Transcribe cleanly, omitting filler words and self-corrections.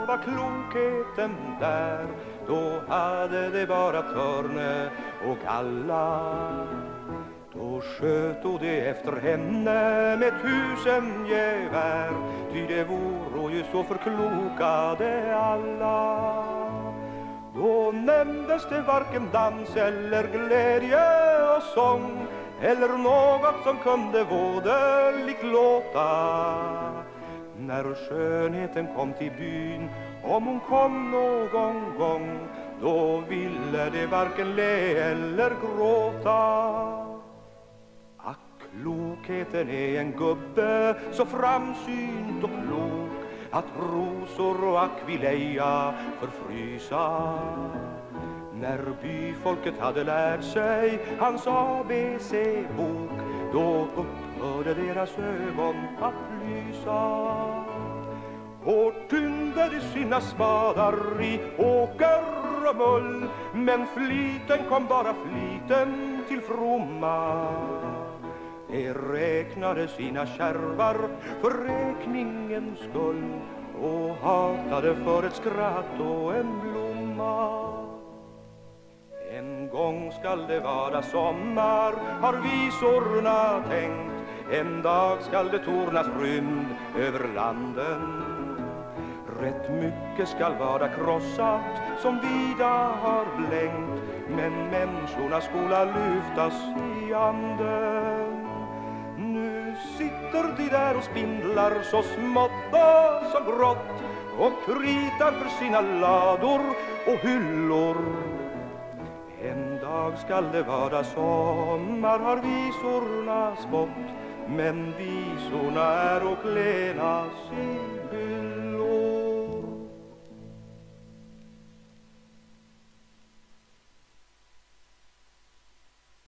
var klokheten där. Då hade det bara Törne och Galla. Då sköt de efter henne med 1000 gevär, ty det vore ju så förklokade alla. Då nämndes det varken dans eller glädje och sång, eller något som kunde vådeligt låta. När skönheten kom till byn, om hon kom någon gång, då ville det varken le eller gråta. Klokheten är en gubbe så framsynt och klok, att rosor och akvileja förfrysa. När byfolket hade lärt sig hans ABC-bok, då upphörde deras ögon att lysa. Hårt tyngde de sina spadar i åker och mull, men fliten kom bara fliten till fromma. De räknade sina kärvar för räkningens skull och hatade för ett skratt och en blomma. En gång skall det vara sommar, har visorna tänkt. En dag skall det tornas rymd över landen. Rätt mycket skall vara krossat som vida har blängt, men människorna skola lyftas i anden. Nu sitter de där och spindlar så smått och så grått och kritar för sina lador och hyllor. En dag skall det vara sommar, har visorna spått, men visorna är och klena i hyllor.